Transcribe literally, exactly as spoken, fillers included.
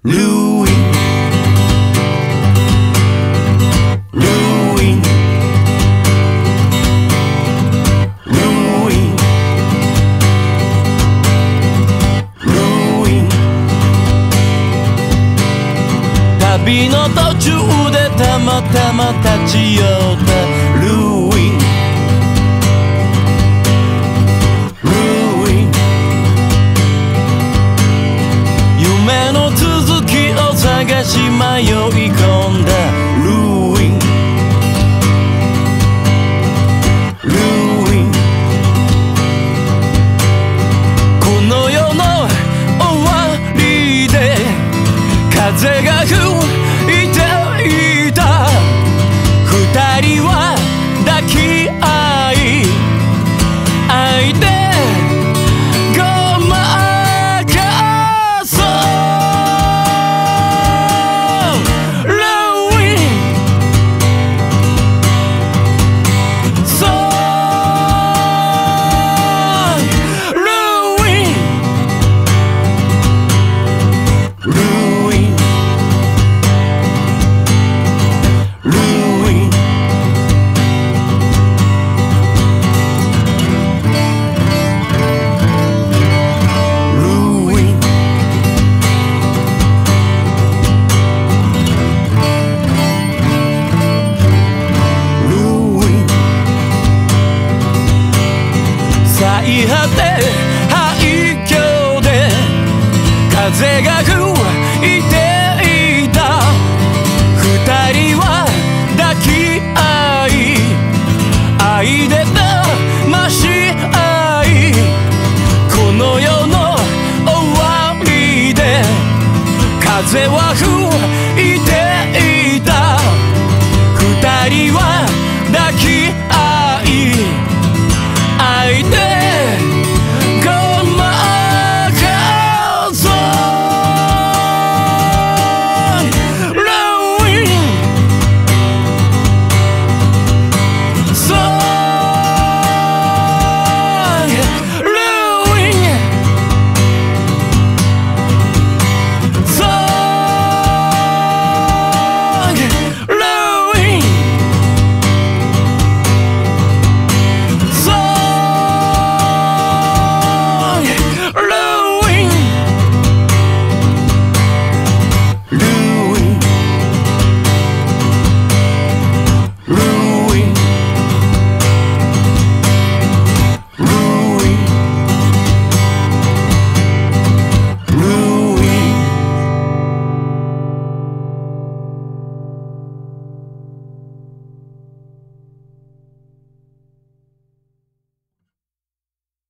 ルーインルーインルーインルーイン旅の途中でたまたま立ち寄ったルーインルーイン夢の続きを探し迷い込んだルーインルーインこの世の終わりで風が吹いていた二人は抱き合い愛でごまかそうルーインそうルーインルーインルーイン最果て廃墟で風が吹いていた二人は抱き合い愛で騙し合いこの世の終わりで風は吹いていた二人は抱き合い